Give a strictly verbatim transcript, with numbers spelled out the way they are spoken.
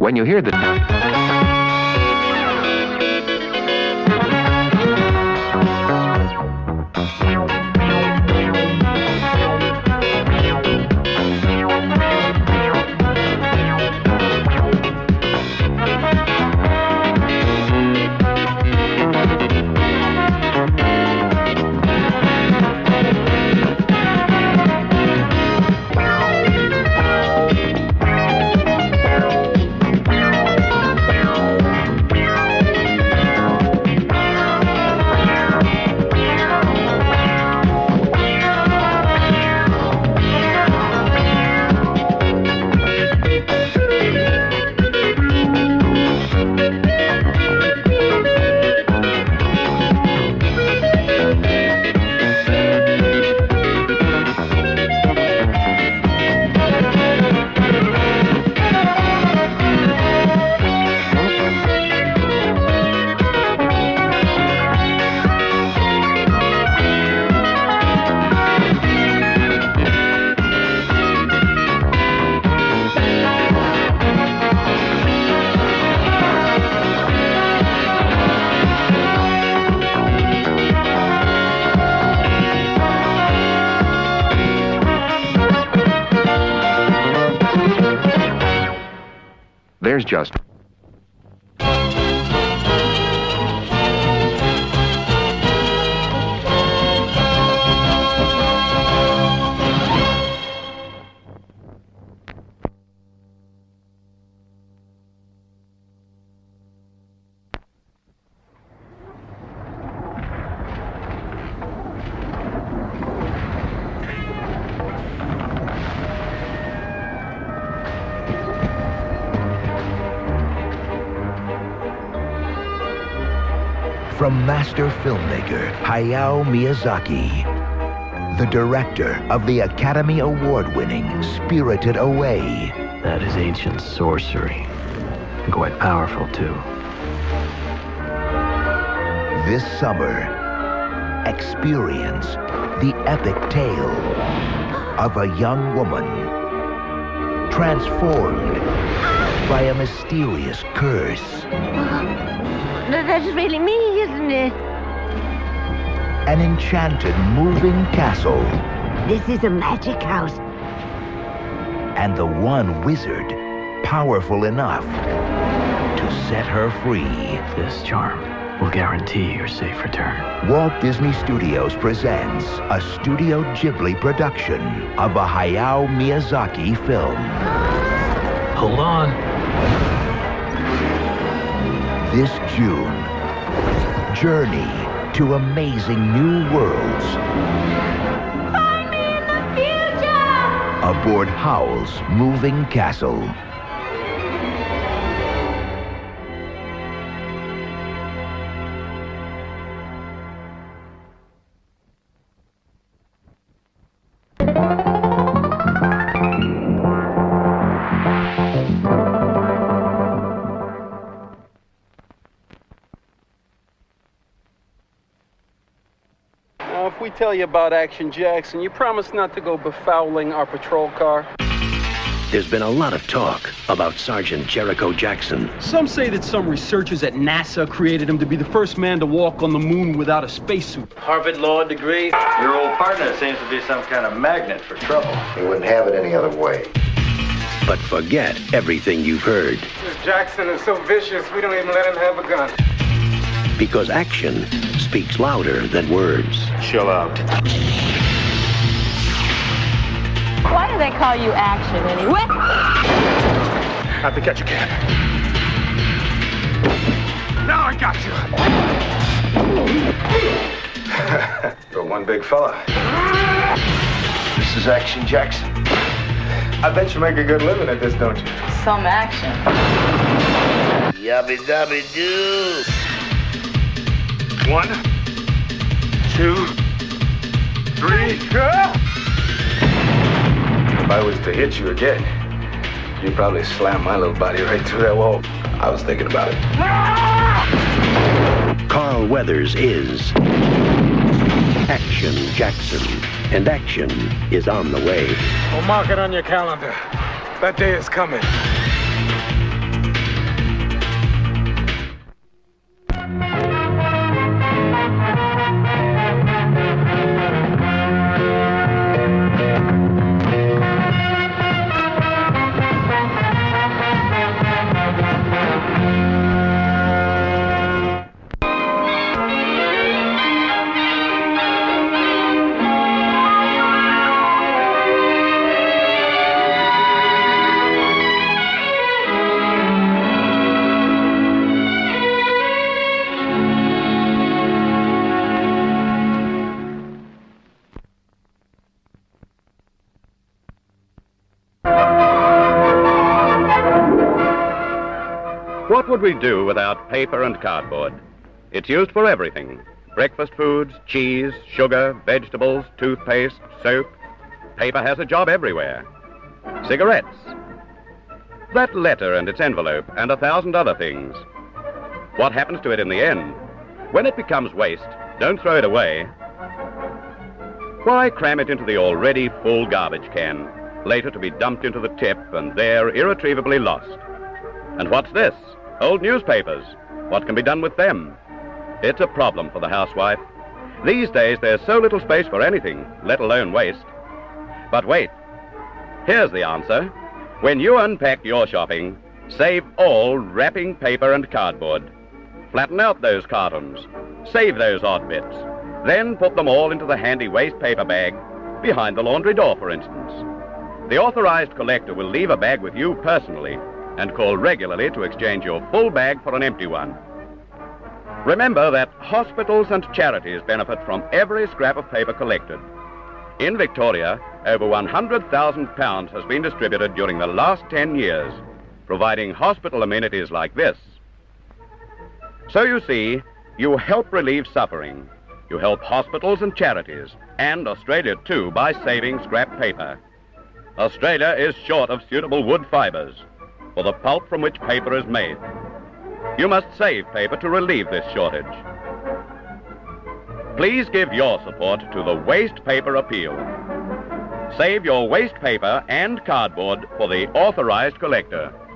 When you hear the... There's just... From master filmmaker Hayao Miyazaki, the director of the Academy Award-winning Spirited Away. That is ancient sorcery, and quite powerful too. This summer, experience the epic tale of a young woman transformed by a mysterious curse. That's really me, isn't it? An enchanted moving castle. This is a magic house. And the one wizard powerful enough to set her free. This charm will guarantee your safe return. Walt Disney Studios presents a Studio Ghibli production of a Hayao Miyazaki film. Hold on. This June, journey to amazing new worlds. Find me in the future! Aboard Howl's moving castle. If we tell you about Action Jackson, you promise not to go befouling our patrol car? There's been a lot of talk about Sergeant Jericho Jackson. Some say that some researchers at NASA created him to be the first man to walk on the moon without a spacesuit. Harvard law degree. Your old partner seems to be some kind of magnet for trouble. He wouldn't have it any other way. But forget everything you've heard. This Jackson is so vicious, we don't even let him have a gun. Because action speaks louder than words. Chill out. Why do they call you Action anyway? How'd they catch you, Cap? Now I got you. You're one big fella. This is Action Jackson. I bet you make a good living at this, don't you? Some action. Yabby dabby doo. One, two, three. If I was to hit you again, you'd probably slam my little body right through that wall. I was thinking about it. Carl Weathers is Action Jackson, and action is on the way. Well, mark it on your calendar. That day is coming. What would we do without paper and cardboard? It's used for everything. Breakfast foods, cheese, sugar, vegetables, toothpaste, soap. Paper has a job everywhere. Cigarettes. That letter and its envelope and a thousand other things. What happens to it in the end? When it becomes waste, don't throw it away. Why cram it into the already full garbage can, later to be dumped into the tip and there irretrievably lost? And what's this? Old newspapers. What can be done with them? It's a problem for the housewife. These days, there's so little space for anything, let alone waste. But wait. Here's the answer. When you unpack your shopping, save all wrapping paper and cardboard. Flatten out those cartons. Save those odd bits. Then put them all into the handy waste paper bag behind the laundry door, for instance. The authorized collector will leave a bag with you personally and call regularly to exchange your full bag for an empty one. Remember that hospitals and charities benefit from every scrap of paper collected. In Victoria, over one hundred thousand pounds has been distributed during the last ten years, providing hospital amenities like this. So you see, you help relieve suffering. You help hospitals and charities, and Australia too, by saving scrap paper. Australia is short of suitable wood fibers for the pulp from which paper is made. You must save paper to relieve this shortage. Please give your support to the Waste Paper Appeal. Save your waste paper and cardboard for the authorized collector.